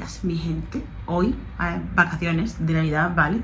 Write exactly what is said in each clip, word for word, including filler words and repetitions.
días, mi gente. Hoy, eh, vacaciones de Navidad, ¿vale?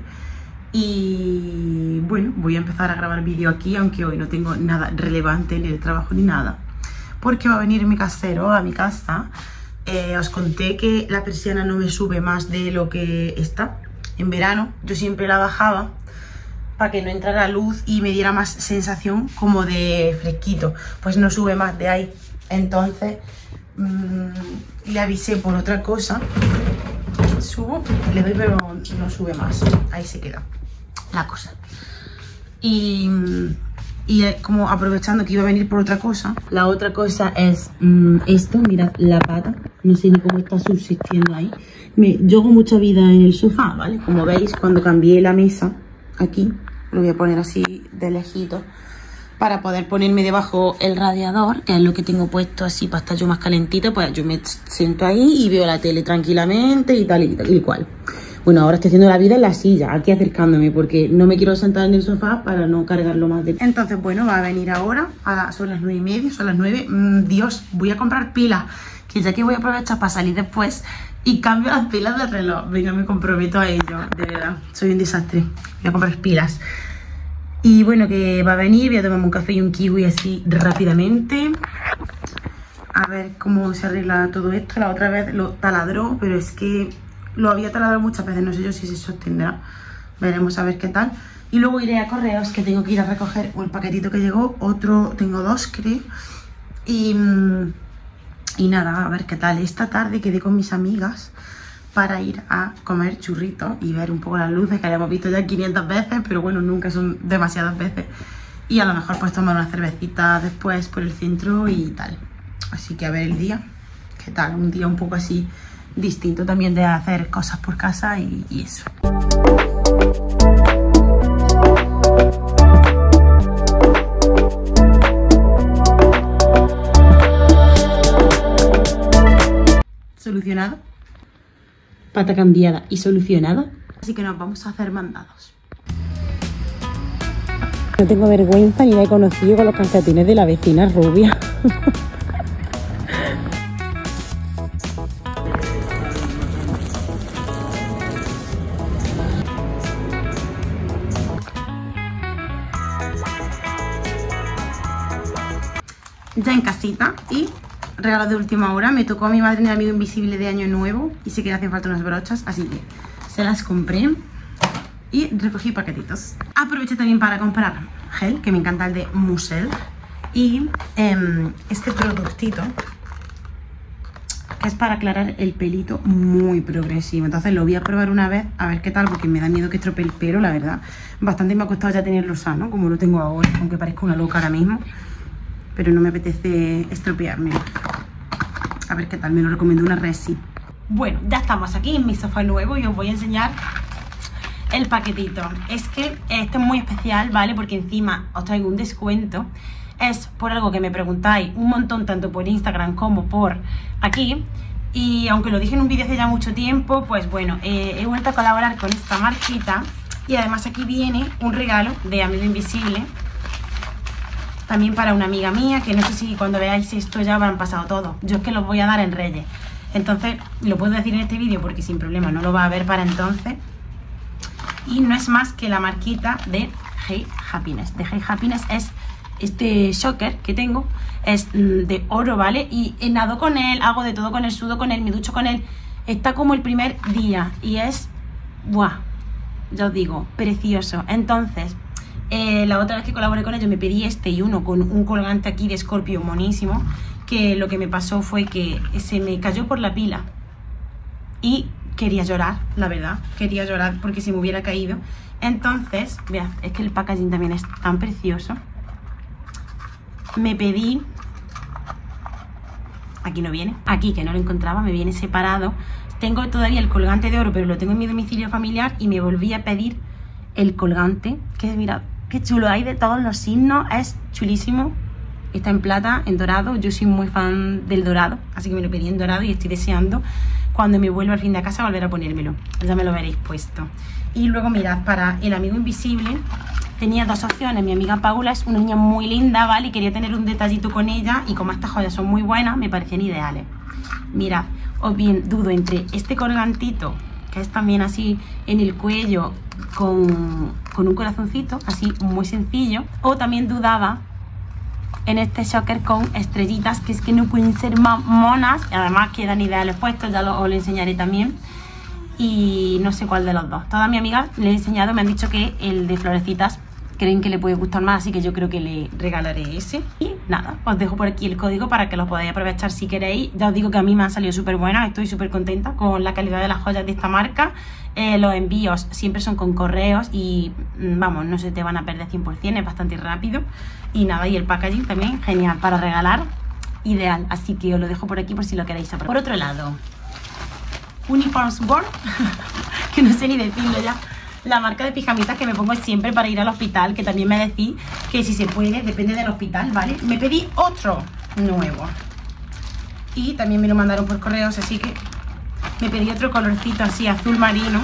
Y bueno, voy a empezar a grabar vídeo aquí, aunque hoy no tengo nada relevante ni el trabajo ni nada, porque va a venir mi casero a mi casa. Eh, os conté que la persiana no me sube más de lo que está. En verano yo siempre la bajaba para que no entrara luz y me diera más sensación como de fresquito. Pues no sube más de ahí. Entonces mmm, le avisé por otra cosa. Subo, le doy, pero no sube más. Ahí se queda la cosa. Y, y como aprovechando que iba a venir por otra cosa, la otra cosa es mmm, esto. Mirad la pata. No sé ni cómo está subsistiendo ahí. Me, yo hago mucha vida en el sofá, ¿vale? Como veis, cuando cambié la mesa aquí, lo voy a poner así de lejito para poder ponerme debajo el radiador, que es lo que tengo puesto así para estar yo más calentita. Pues yo me siento ahí y veo la tele tranquilamente y tal y tal y cual. Bueno, ahora estoy haciendo la vida en la silla, aquí acercándome, porque no me quiero sentar en el sofá para no cargarlo más de... Entonces, bueno, va a venir ahora, a la, son las nueve y media, son las nueve. Mm, Dios, voy a comprar pilas, que ya que voy a aprovechar para salir después y cambio las pilas del reloj. Venga, me comprometo a ello, de verdad, soy un desastre. Voy a comprar pilas. Y bueno, que va a venir, voy a tomarme un café y un kiwi así rápidamente. A ver cómo se arregla todo esto. La otra vez lo taladró, pero es que lo había taladrado muchas veces, no sé yo si se sostendrá. Veremos a ver qué tal. Y luego iré a correos, que tengo que ir a recoger el paquetito que llegó. Otro, tengo dos, creo. Y, y nada, a ver qué tal. Esta tarde quedé con mis amigas para ir a comer churritos y ver un poco las luces, que hayamos visto ya quinientas veces, pero bueno, nunca son demasiadas veces. Y a lo mejor pues tomar una cervecita después por el centro y tal. Así que a ver el día, qué tal, un día un poco así distinto también de hacer cosas por casa y, y eso. Solucionado. Pata cambiada y solucionada. Así que nos vamos a hacer mandados. No tengo vergüenza ni me he conocido con los calcetines de la vecina rubia. Ya en casita y regalo de última hora. Me tocó a mi madre un amigo invisible de año nuevo y sé que le hacen falta unas brochas, así que se las compré y recogí paquetitos. Aproveché también para comprar gel, que me encanta el de Musel, y eh, este productito que es para aclarar el pelito, muy progresivo. Entonces lo voy a probar una vez a ver qué tal, porque me da miedo que estropee el pelo, la verdad. Bastante me ha costado ya tenerlo sano, como lo tengo ahora, aunque parezca una loca ahora mismo, pero no me apetece estropearme. A ver qué tal, me lo recomiendo una Resi. Bueno, ya estamos aquí en mi sofá nuevo y os voy a enseñar el paquetito. Es que este es muy especial, ¿vale? Porque encima os traigo un descuento. Es por algo que me preguntáis un montón, tanto por Instagram como por aquí. Y aunque lo dije en un vídeo hace ya mucho tiempo, pues bueno, eh, he vuelto a colaborar con esta marquita. Y además aquí viene un regalo de Amigo Invisible, también para una amiga mía, que no sé si cuando veáis esto ya habrán pasado todo. Yo es que los voy a dar en Reyes. Entonces, lo puedo decir en este vídeo porque sin problema no lo va a ver para entonces. Y no es más que la marquita de Hey Happiness. De Hey Happiness es este shocker que tengo. Es de oro, ¿vale? Y nado con él, hago de todo con él, sudo con él, me ducho con él. Está como el primer día y es, ¡buah! Ya os digo, precioso. Entonces... Eh, la otra vez que colaboré con ellos me pedí este y uno con un colgante aquí de Scorpio monísimo, que lo que me pasó fue que se me cayó por la pila y quería llorar, la verdad, quería llorar porque se me hubiera caído. Entonces, vean, es que el packaging también es tan precioso. Me pedí, aquí no viene, aquí que no lo encontraba, me viene separado. Tengo todavía el colgante de oro, pero lo tengo en mi domicilio familiar y me volví a pedir el colgante, que mirad qué chulo, hay de todos los signos, es chulísimo. Está en plata, en dorado, yo soy muy fan del dorado, así que me lo pedí en dorado y estoy deseando cuando me vuelva al fin de casa volver a ponérmelo. Ya me lo veréis puesto. Y luego mirad, para el Amigo Invisible tenía dos opciones. Mi amiga Paula es una niña muy linda, ¿vale? Y quería tener un detallito con ella y como estas joyas son muy buenas, me parecían ideales. Mirad, o bien dudo entre este colgantito, que es también así en el cuello con, con un corazoncito, así muy sencillo, o también dudaba en este choker con estrellitas, que es que no pueden ser más monas, y además quedan ideales puestos, ya lo, os lo enseñaré también. Y no sé cuál de los dos. Todas mis amigas le he enseñado, me han dicho que el de florecitas creen que le puede gustar más, así que yo creo que le regalaré ese. Y nada, os dejo por aquí el código para que lo podáis aprovechar si queréis. Ya os digo que a mí me han salido súper buenas, estoy súper contenta con la calidad de las joyas de esta marca. Eh, los envíos siempre son con correos y vamos, no se te van a perder cien por cien, es bastante rápido. Y nada, y el packaging también genial para regalar, ideal. Así que os lo dejo por aquí por si lo queréis aprovechar. Por otro lado, Uniforms World, que no sé ni decirlo ya, la marca de pijamitas que me pongo siempre para ir al hospital, que también me decís que si se puede, depende del hospital, ¿vale? Me pedí otro nuevo y también me lo mandaron por correos, así que me pedí otro colorcito así, azul marino,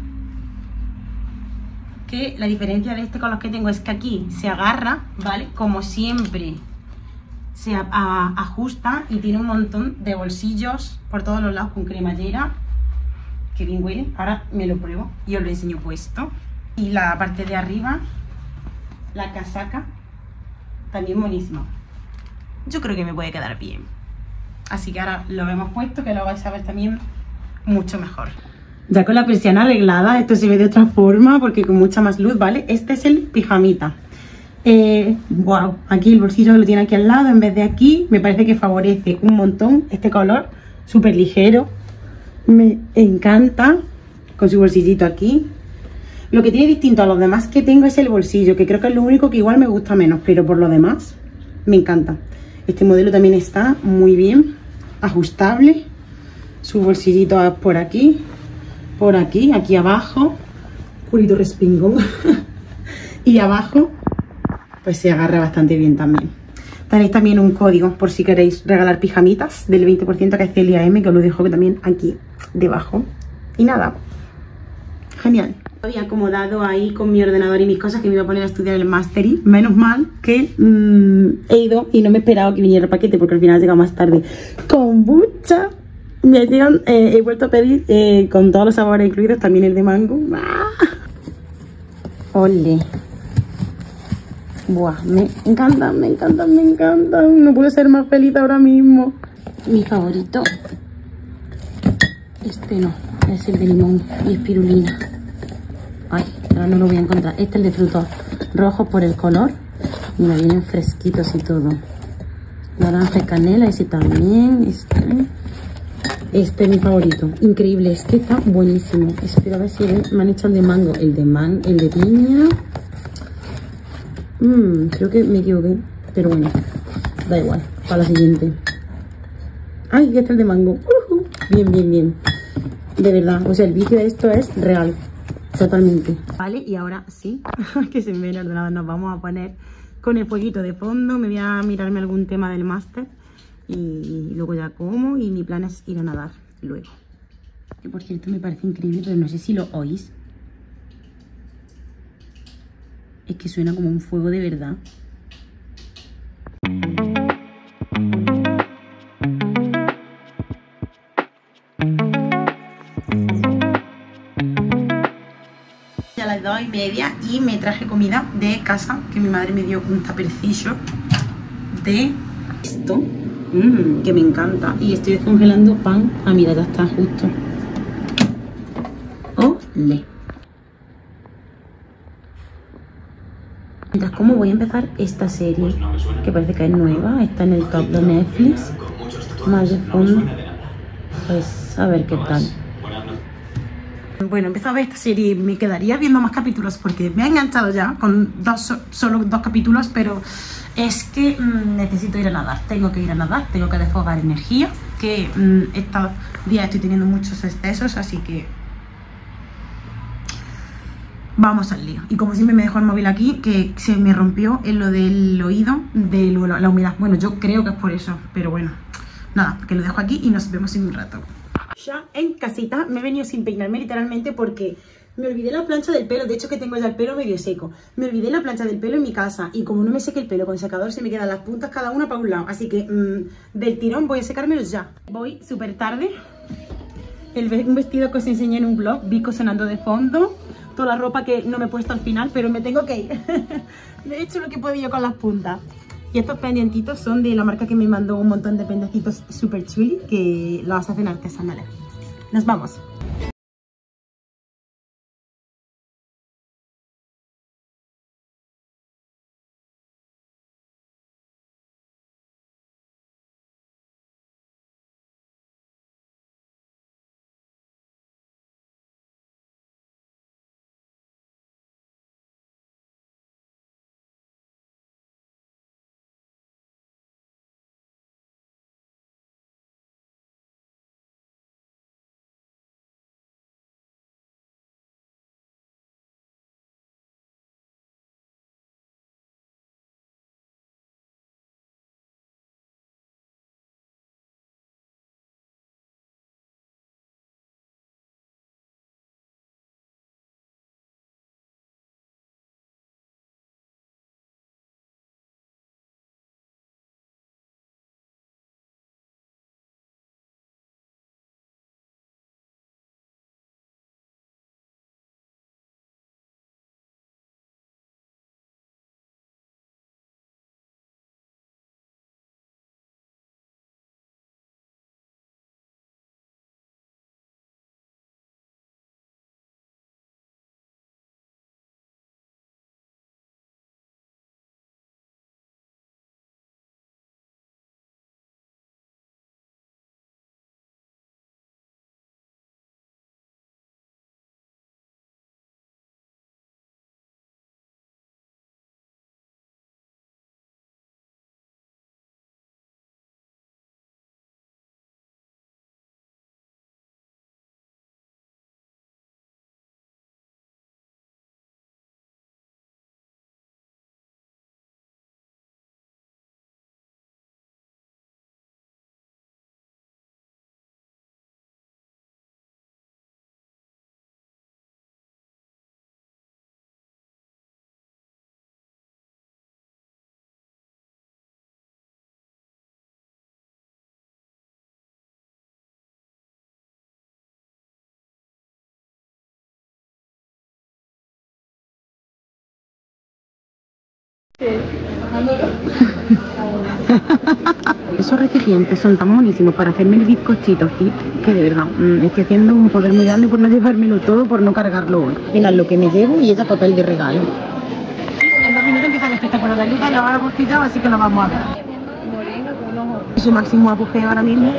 que la diferencia de este con los que tengo es que aquí se agarra, ¿vale? Como siempre se a, a, ajusta y tiene un montón de bolsillos por todos los lados con cremallera. Que bien huele, ahora me lo pruebo y os lo enseño puesto. Y la parte de arriba, la casaca, también buenísima. Yo creo que me puede quedar bien. Así que ahora lo hemos puesto, que lo vais a ver también mucho mejor. Ya con la persiana arreglada, esto se ve de otra forma porque con mucha más luz, ¿vale? Este es el pijamita. Eh, wow, aquí el bolsillo lo tiene aquí al lado en vez de aquí. Me parece que favorece un montón este color, súper ligero. Me encanta, con su bolsillito aquí. Lo que tiene distinto a los demás que tengo es el bolsillo, que creo que es lo único que igual me gusta menos, pero por lo demás me encanta. Este modelo también está muy bien, ajustable. Su bolsillito por aquí, por aquí, aquí abajo, curito respingón. Y abajo pues se agarra bastante bien también. Tenéis también un código por si queréis regalar pijamitas del veinte por ciento, que es Celia M, que os lo dejo también aquí debajo. Y nada, genial. Había acomodado ahí con mi ordenador y mis cosas, que me iba a poner a estudiar el máster, y menos mal que mmm, he ido y no me he esperado que viniera el paquete, porque al final ha llegado más tarde. Kombucha, me llegan, eh, he vuelto a pedir eh, con todos los sabores incluidos, también el de mango. ¡Ah! ¡Ole! Buah, me encantan, me encantan, me encantan. No puedo ser más feliz ahora mismo. Mi favorito, este no, es el de limón y espirulina. Ay, ahora no lo voy a encontrar. Este es el de frutos rojos por el color. Mira, vienen fresquitos y todo. Naranja y canela, ese también. Este, este es mi favorito. Increíble, este está buenísimo. Espero a ver si me han hecho el de mango. El de man, el de piña. Mmm, creo que me equivoqué, pero bueno, da igual, para la siguiente. Ay, que está el de mango. Uh-huh. Bien, bien, bien. De verdad, o sea, el vídeo de esto es real, totalmente. Vale, y ahora sí, que se me ve el ordenador, nos vamos a poner con el fueguito de fondo. Me voy a mirarme algún tema del máster y luego ya como, y mi plan es ir a nadar luego. Que por cierto me parece increíble, pero no sé si lo oís. Es que suena como un fuego de verdad. Ya las dos y media y me traje comida de casa, que mi madre me dio un tapercillo de esto, mmm, que me encanta. Y estoy descongelando pan. Ah, mira, ya está justo. ¡Ole! Mientras como voy a empezar esta serie, que parece que es nueva, está en el top de Netflix, más de fondo, pues a ver qué tal. Bueno, he empezado a ver esta serie, me quedaría viendo más capítulos porque me ha enganchado ya con dos, solo dos capítulos, pero es que mmm, necesito ir a nadar, tengo que ir a nadar, tengo que desfogar energía, que mmm, estos días estoy teniendo muchos excesos, así que vamos al lío. Y como siempre me dejo el móvil aquí, que se me rompió en lo del oído, de lo, la humedad. Bueno, yo creo que es por eso, pero bueno, nada, que lo dejo aquí y nos vemos en un rato. Ya en casita me he venido sin peinarme literalmente porque Me olvidé la plancha del pelo, de hecho que tengo ya el pelo medio seco. Me olvidé la plancha del pelo en mi casa y como no me seque el pelo con secador se me quedan las puntas cada una para un lado. Así que mmm, del tirón voy a secármelos ya. Voy súper tarde. El, un vestido que os enseñé en un blog, Vico sonando de fondo. Toda la ropa que no me he puesto al final, pero me tengo que ir. He hecho lo que he podido con las puntas. Y estos pendientitos son de la marca que me mandó un montón de pendientitos super chuli que los hacen artesanales. Nos vamos. Esos recipientes son tan buenísimos para hacerme el bizcochito aquí, que de verdad mmm, estoy haciendo un poder muy grande por no llevármelo todo, por no cargarlo hoy. Mirad lo que me llevo y ella papel de regalo. En dos minutos empieza el espectáculo de Luca, ya va postillado, así que lo vamos a ver. Su máximo apogeo ahora mismo.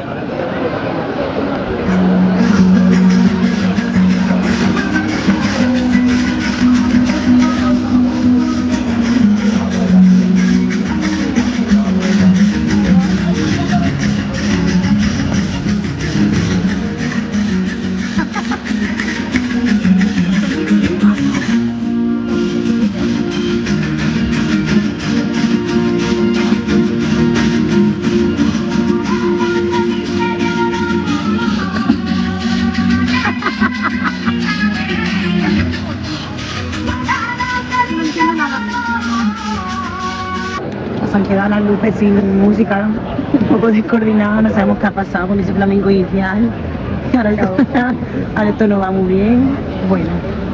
Se han quedado las luces sin música, un poco descoordinadas, no sabemos qué ha pasado con ese flamenco inicial. Ahora, esto, ahora esto no va muy bien. Bueno.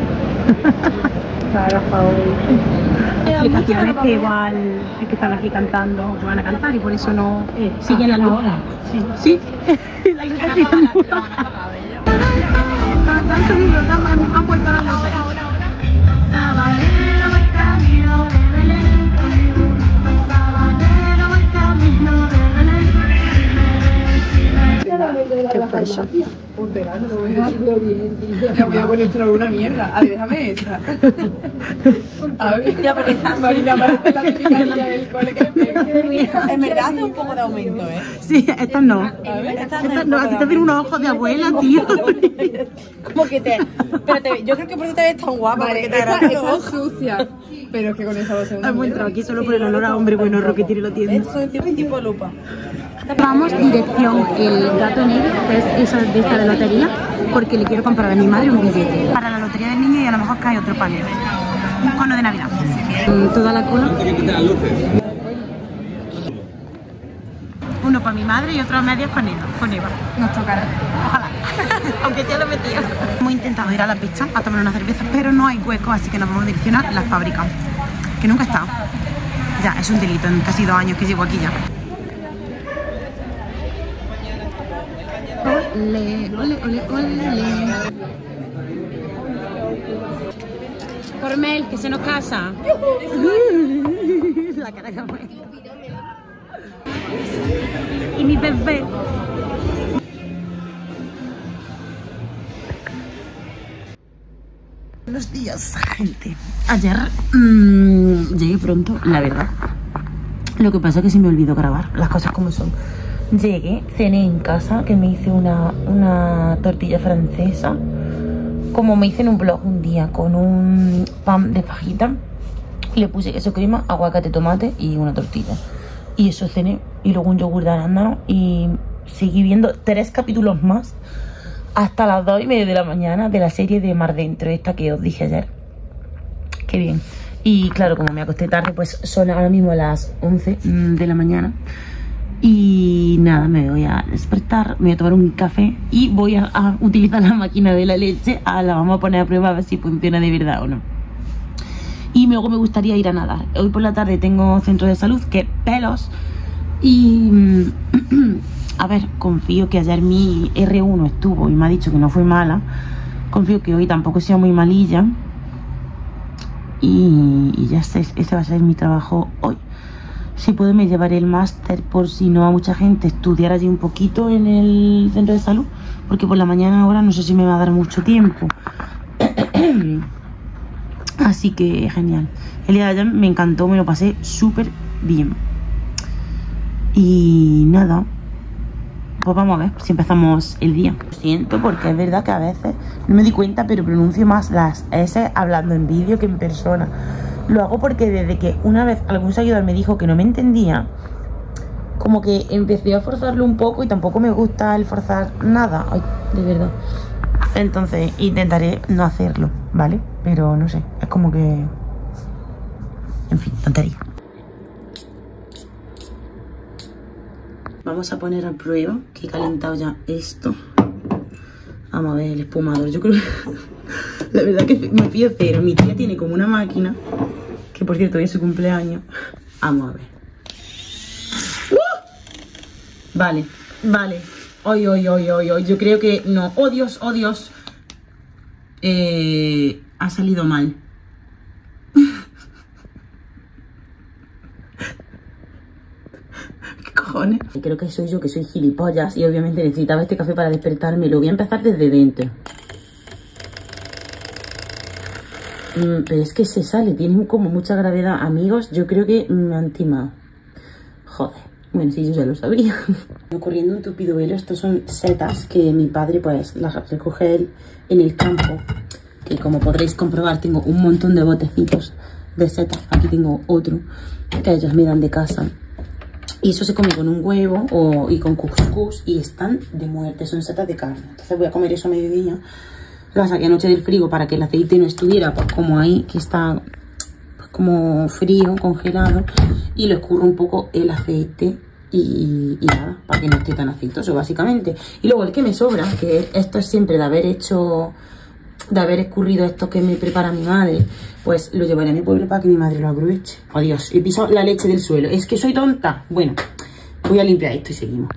Explicaciones que igual es que están aquí cantando, que van a cantar y por eso no siguen las luces. Sí, sí. La iglesia está muy apagada. Han puesto las luces. Qué falso. Un verano, no voy a decirlo bien. Ya voy a poner una mierda. A ver, déjame esta. A ver, ya parece Marina, parece la típica niña del cole que me en verdad hace un poco de aumento, ¿eh? Sí, estas no. A ver, estas no. A ti te hacen unos ojos de abuela, tío. Como que te... Pero te, yo creo que por eso te ves tan guapa. Vale, porque te esta, esta es sucia. Pero es que con esa va a ser una Hemos mierda. entrado aquí solo por el olor a hombre bueno que tiene la tienda. Esto es tipo, tipo lupa. Vamos dirección el gato negro, que es esa de esta de lotería, porque le quiero comprar a mi madre un billete para la lotería del niño y a lo mejor cae otro panel. Un cono de Navidad. Mm, Toda la cola. Uno para mi madre y otro a medias con Eva. Con Eva. Nos tocará. Ojalá. Aunque sea lo metido. Hemos intentado ir a la pista a tomar una cerveza, pero no hay hueco, así que nos vamos a direccionar a la fábrica. Que nunca he estado. Ya, es un delito en casi dos años que llevo aquí ya. Ole, ole, ole, ole. Cormel, que se nos casa. La cara que fue. Y mi bebé. Buenos días, gente. Ayer mmm, llegué pronto, la verdad. Lo que pasa es que se me olvidó grabar las cosas como son. Llegué, cené en casa, que me hice una, una tortilla francesa, como me hice en un blog un día, con un pan de fajita. Le puse queso crema, aguacate, tomate y una tortilla. Y eso cené, y luego un yogur de arándano. Y seguí viendo tres capítulos más hasta las dos y media de la mañana de la serie de Mar Dentro, esta que os dije ayer. Qué bien. Y claro, como me acosté tarde, pues son ahora mismo las once de la mañana. Y nada, me voy a despertar, me voy a tomar un café y voy a, a utilizar la máquina de la leche. A la vamos a poner a prueba a ver si funciona de verdad o no. Y luego me gustaría ir a nadar. Hoy por la tarde tengo centro de salud, que pelos. Y a ver, confío que ayer mi erre uno estuvo y me ha dicho que no fue mala. Confío que hoy tampoco sea muy malilla. Y, y ya sé, ese va a ser mi trabajo hoy. Si puedo me llevaré el máster, por si no a mucha gente estudiar allí un poquito en el centro de salud, porque por la mañana ahora no sé si me va a dar mucho tiempo. Así que genial. El día de ayer me encantó, me lo pasé súper bien. Y nada, pues vamos a ver si empezamos el día. Lo siento, porque es verdad que a veces no me di cuenta, pero pronuncio más las S hablando en vídeo que en persona. Lo hago porque desde que una vez algún seguidor me dijo que no me entendía, como que empecé a forzarlo un poco y tampoco me gusta el forzar nada. Ay, de verdad. Entonces intentaré no hacerlo, ¿vale? Pero no sé, es como que... En fin, tontería. Vamos a poner a prueba, que he calentado ya esto. Vamos a ver el espumador. Yo creo que... La verdad que me fío cero. Mi tía tiene como una máquina, que por cierto hoy es su cumpleaños. Vamos a ver. ¡Uh! Vale, vale. Hoy, hoy, hoy, hoy, hoy. Yo creo que no. ¡Oh, Dios! ¡Oh, Dios! Eh, ha salido mal. ¿Qué cojones? Creo que soy yo, que soy gilipollas. Y obviamente necesitaba este café para despertarme. Lo voy a empezar desde dentro. Mm, pero es que se sale, tiene como mucha gravedad. Amigos, yo creo que me han timado. Joder, bueno, sí, yo ya lo sabía. Corriendo un tupido velo, estos son setas que mi padre pues las recoge él en el campo. Que como podréis comprobar tengo un montón de botecitos de setas. Aquí tengo otro que ellos me dan de casa. Y eso se come con un huevo o, y con cuscús y están de muerte, son setas de carne. Entonces voy a comer eso a mediodía. Lo saqué anoche del frigo para que el aceite no estuviera pues como ahí, que está pues, como frío, congelado. Y lo escurro un poco el aceite y, y nada, para que no esté tan aceitoso básicamente. Y luego el que me sobra, que esto es siempre de haber hecho, de haber escurrido esto que me prepara mi madre, pues lo llevaré a mi pueblo para que mi madre lo aproveche. Oh Dios, he pisado la leche del suelo. Es que soy tonta. Bueno, voy a limpiar esto y seguimos.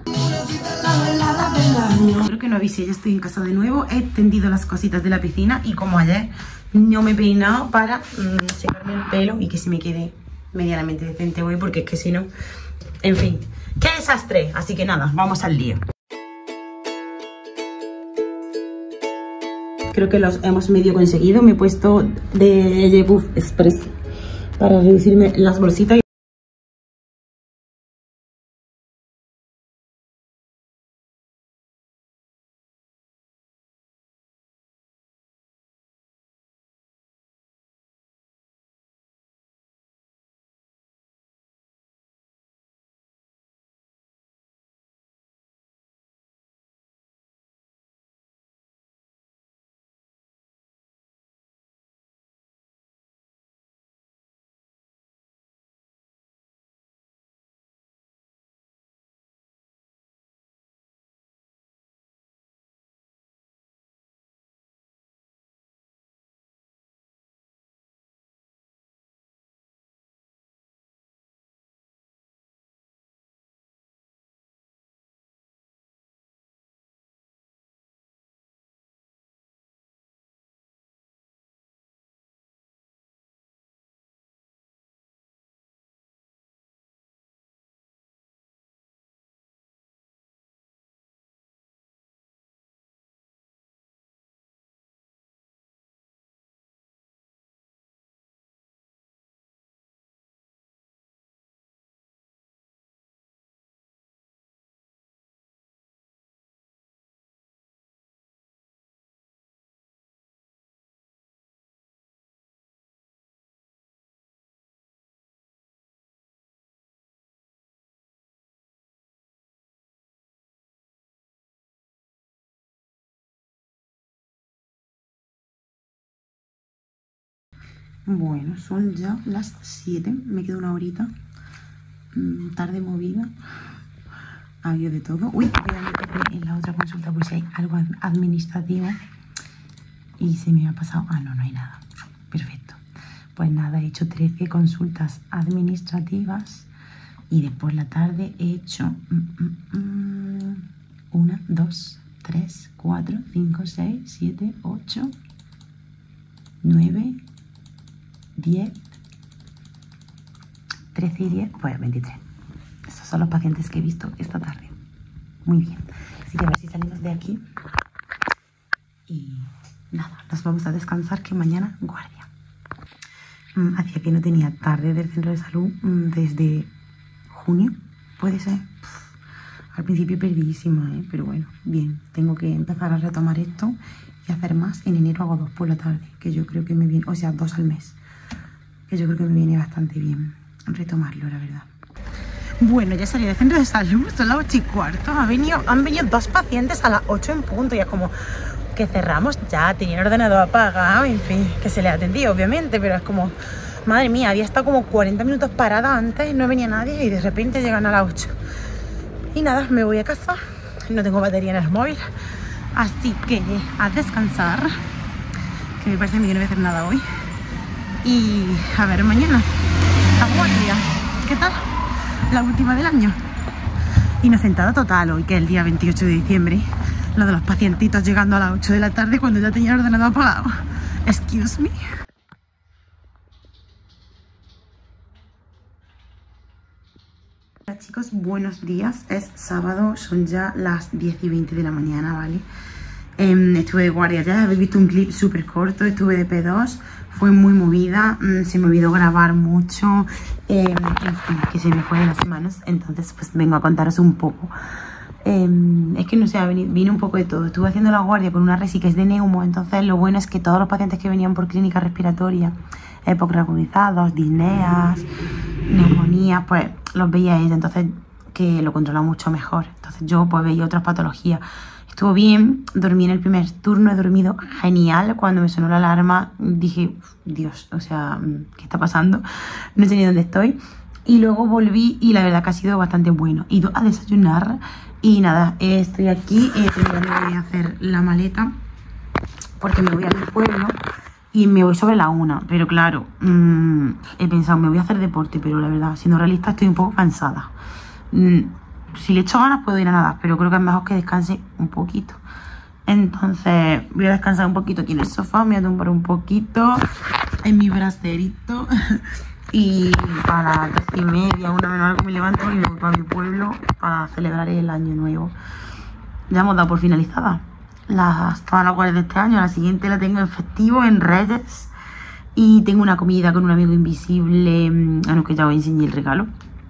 Creo que no avisé, ya estoy en casa de nuevo. He tendido las cositas de la piscina y como ayer no me he peinado para mmm, secarme el pelo y que se me quede medianamente decente hoy, porque es que si no, en fin, qué desastre. Así que nada, vamos al lío. Creo que los hemos medio conseguido. Me he puesto de Yebuff Express para reducirme las bolsitas. Bueno, son ya las siete, me queda una horita. Mm, tarde movida. Había de todo. Uy, voy a meterme en la otra consulta pues si hay algo administrativo. Y se me ha pasado. Ah, no, no hay nada. Perfecto. Pues nada, he hecho trece consultas administrativas. Y después la tarde he hecho mm, mm, mm, una, dos, tres, cuatro, cinco, seis, siete, ocho, nueve, diez, trece y diez, pues veintitrés. Estos son los pacientes que he visto esta tarde. Muy bien. Así que a ver si salimos de aquí. Y nada, nos vamos a descansar que mañana guardia. Mm, hacía que no tenía tarde del centro de salud mm, desde junio, puede ser. Pff, al principio perdidísima, ¿eh? Pero bueno, bien. Tengo que empezar a retomar esto y hacer más. En enero hago dos por la tarde, que yo creo que me viene, o sea, dos al mes. Que yo creo que me viene bastante bien retomarlo, la verdad. Bueno, ya salí del centro de salud, son las ocho y cuarto. Ha venido, han venido dos pacientes a las ocho en punto. Ya como que cerramos ya, tenía el ordenador apagado, en fin, que se le atendía, obviamente, pero es como, madre mía, había estado como cuarenta minutos parada antes, no venía nadie y de repente llegan a las ocho. Y nada, me voy a casa, no tengo batería en el móvil, así que a descansar, que me parece a mí que no voy a hacer nada hoy. Y a ver mañana, la guardia, ¿qué tal? La última del año. Inocentada total hoy, que es el día veintiocho de diciembre. Lo de los pacientitos llegando a las ocho de la tarde cuando ya tenía el ordenador apagado. Excuse me. Hola chicos, buenos días. Es sábado, son ya las diez y veinte de la mañana, ¿vale? Eh, estuve de guardia ya, habéis visto un clip súper corto, estuve de P dos. Fue muy movida, se me olvidó grabar mucho, eh, en fin, que se me fue de las manos, entonces pues vengo a contaros un poco. Eh, es que no sé, vine un poco de todo. Estuve haciendo la guardia con una resi que es de neumo, entonces lo bueno es que todos los pacientes que venían por clínica respiratoria, hipocoagulados, disneas, neumonías, pues los veía ella, entonces que lo controla mucho mejor. Entonces yo pues veía otras patologías. Estuvo bien, dormí en el primer turno, he dormido genial. Cuando me sonó la alarma dije, Dios, o sea, ¿qué está pasando? No sé ni dónde estoy. Y luego volví y la verdad que ha sido bastante bueno. He ido a desayunar y nada, estoy aquí, eh, voy a hacer la maleta porque me voy a mi pueblo y me voy sobre la una. Pero claro, mmm, he pensado, me voy a hacer deporte, pero la verdad, siendo realista, estoy un poco cansada. Mm, Si le echo ganas puedo ir a nadar, pero creo que es mejor que descanse un poquito. Entonces voy a descansar un poquito aquí en el sofá, me voy a tumbar un poquito en mi bracerito. Y para las doce y media, una menos algo me levanto y me voy para mi pueblo para celebrar el año nuevo. Ya hemos dado por finalizada las, todas las guardias de este año. La siguiente la tengo en festivo, en Reyes. Y tengo una comida con un amigo invisible, a lo que ya os enseñé el regalo.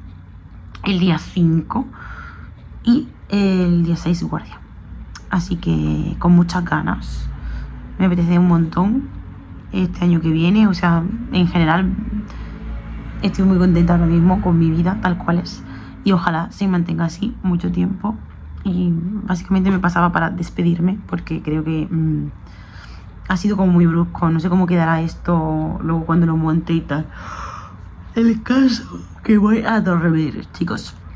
El día cinco. Y el día seis guardia. Así que con muchas ganas. Me apetece un montón este año que viene. O sea, en general estoy muy contenta ahora mismo con mi vida tal cual es. Y ojalá se mantenga así mucho tiempo. Y básicamente me pasaba para despedirme porque creo que mmm, ha sido como muy brusco. No sé cómo quedará esto luego cuando lo monte y tal. El caso que voy a dormir, chicos.